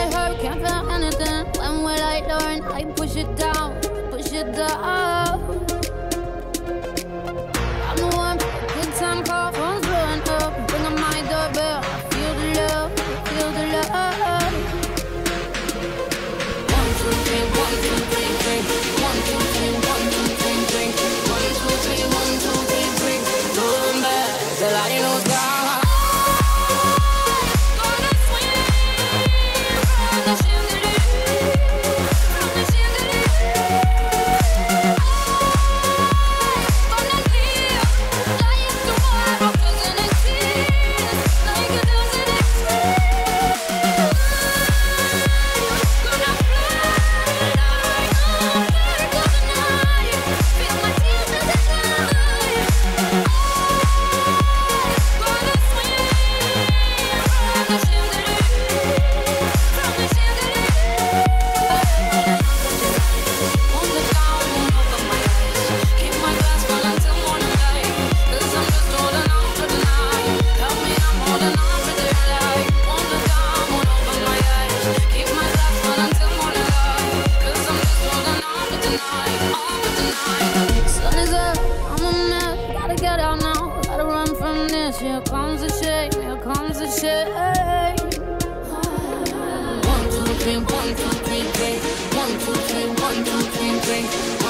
it hurt, can't feel anything. When will I learn? I push it down, push it down. I'm the one, good time call, phone's blowing up. Ring on my doorbell, I feel the love, feel the love. 1, 2, 3, 1, 2, 3, drink. 1, 2, 3, 1, 2, 3, drink. 1, 2, 3, 1, 2, 3, drink. Going back till I know it's gone. Here comes the shade, here comes the shade. 1, 2, 3, 1, 2, 3, drink. 1, 2, 3, 1, 2, 3, drink.